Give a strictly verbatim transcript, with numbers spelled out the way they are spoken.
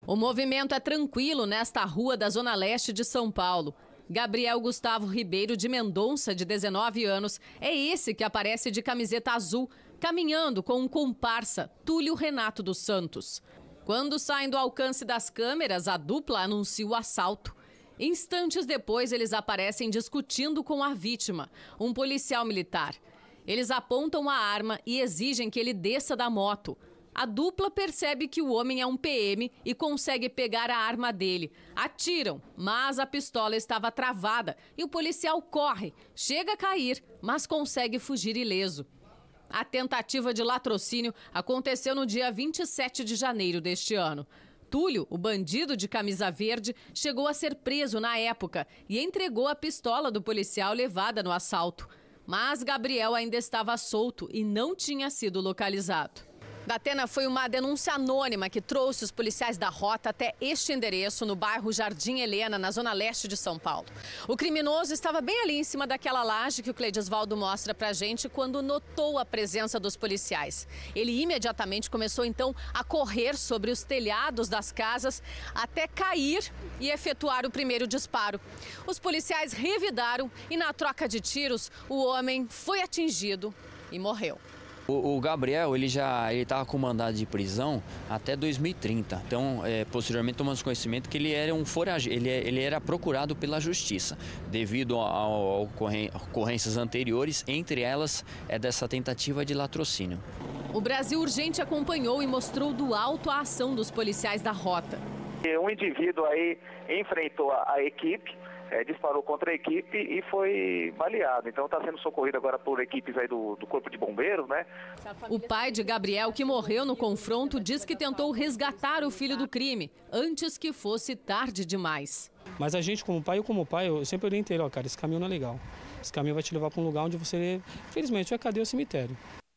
O movimento é tranquilo nesta rua da Zona Leste de São Paulo. Gabriel Gustavo Ribeiro de Mendonça, de dezenove anos, é esse que aparece de camiseta azul, caminhando com um comparsa, Túlio Renato dos Santos. Quando saem do alcance das câmeras, a dupla anuncia o assalto. Instantes depois, eles aparecem discutindo com a vítima, um policial militar. Eles apontam a arma e exigem que ele desça da moto. A dupla percebe que o homem é um P M e consegue pegar a arma dele. Atiram, mas a pistola estava travada e o policial corre, chega a cair, mas consegue fugir ileso. A tentativa de latrocínio aconteceu no dia vinte e sete de janeiro deste ano. Túlio, o bandido de camisa verde, chegou a ser preso na época e entregou a pistola do policial levada no assalto. Mas Gabriel ainda estava solto e não tinha sido localizado. Datena foi uma denúncia anônima que trouxe os policiais da rota até este endereço no bairro Jardim Helena, na zona leste de São Paulo. O criminoso estava bem ali em cima daquela laje que o Cleidisvaldo mostra pra gente quando notou a presença dos policiais. Ele imediatamente começou então a correr sobre os telhados das casas até cair e efetuar o primeiro disparo. Os policiais revidaram e na troca de tiros o homem foi atingido e morreu. O Gabriel, ele já estava com mandado de prisão até dois mil e trinta. Então, é, posteriormente, tomamos conhecimento que ele era um foragido, ele, ele era procurado pela justiça, devido a, a, a ocorrências anteriores, entre elas é dessa tentativa de latrocínio. O Brasil Urgente acompanhou e mostrou do alto a ação dos policiais da rota. Um indivíduo aí enfrentou a, a equipe, É, disparou contra a equipe e foi baleado. Então está sendo socorrido agora por equipes aí do, do Corpo de Bombeiros, né? O pai de Gabriel, que morreu no confronto, diz que tentou resgatar o filho do crime antes que fosse tarde demais. Mas a gente, como pai, eu como pai, eu sempre orientei, ó, cara, esse caminho não é legal. Esse caminho vai te levar para um lugar onde você, infelizmente, é cadeia ou cemitério.